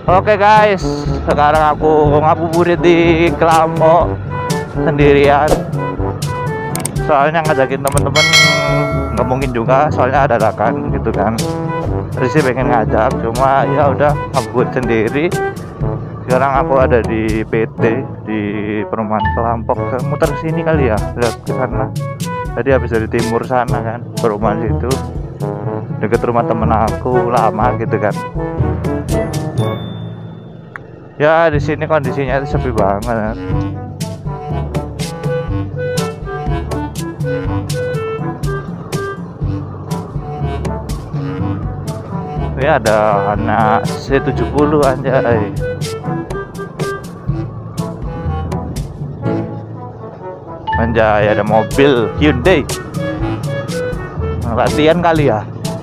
Oke guys, sekarang aku ngabuburit di Kelambo sendirian. Soalnya ngajakin temen-temen nggak mungkin juga, soalnya ada dadakan gitu kan. Tadi sih pengen ngajak, cuma ya udah ngabuburit sendiri. Sekarang aku ada di PT di perumahan Kelampok. Muter sini kali ya, lihat ke sana. Tadi habis dari timur sana kan, perumahan situ deket rumah temen aku lama gitu kan. Ya di sini kondisinya sepi banget. Ini ada anak C70 anjay. Anjay, ada mobil Hyundai. Latihan kali ya.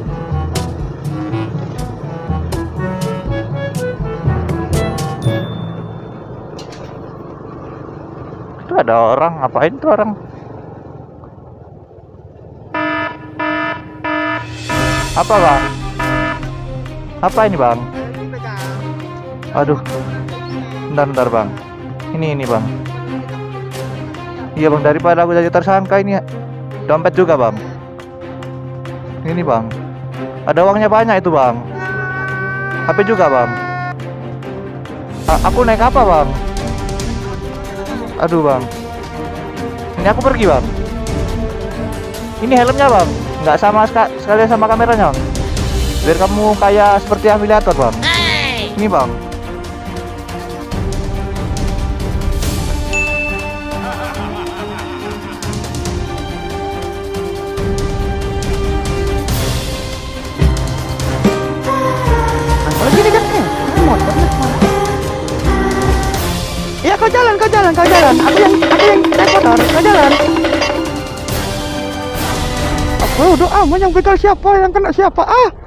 Itu ada orang, ngapain tuh orang? Apa bang? Apa ini bang? Aduh, bentar bang. Ini bang. Iya bang, daripada aku jadi tersangka ini dompet juga bang. Ini bang, ada uangnya banyak itu bang. HP juga bang. Aku naik apa bang? Aduh bang, ini aku pergi bang. Ini helmnya bang, nggak sama sekalian sama kameranya bang. Biar kamu kayak seperti afiliator bang. Ini bang. Lagi dekatnya, motornya. Iya kau jalan. Aku yang naik motor, kau jalan. Aku udah aman yang begal siapa yang kena siapa